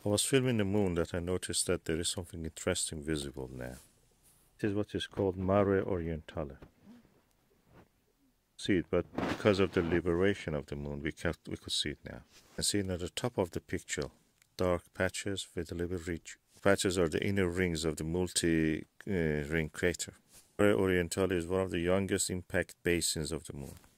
I was filming the moon that I noticed that there is something interesting visible now. This is what is called Mare Orientale. See it, but because of the liberation of the moon, we could see it now. And see at the top of the picture, dark patches with a little ridge. Patches are the inner rings of the multi-ring crater. Mare Orientale is one of the youngest impact basins of the moon.